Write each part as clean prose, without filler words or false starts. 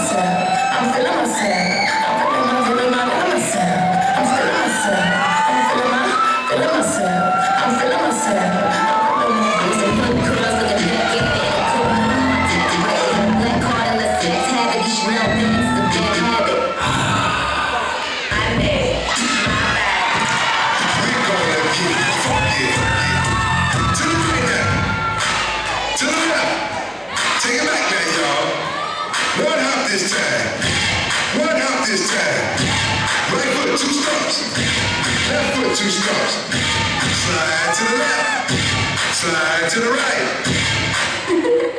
Two stumps. Slide to the left, slide to the right.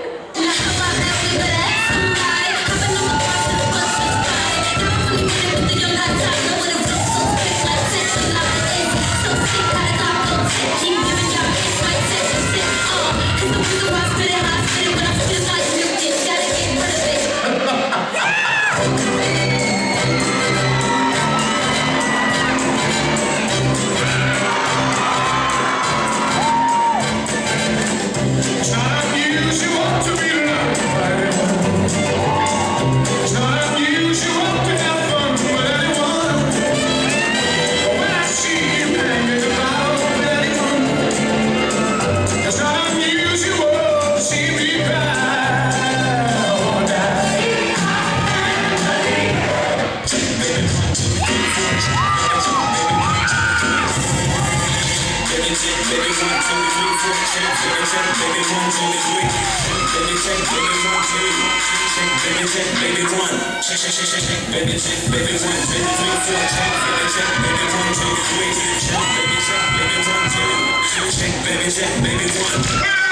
Baby one, check, baby check, baby 1, 2, 3, 4, check, baby check, baby 1, 2, 3, check, baby check, baby 1, 2, check, baby check, baby 1.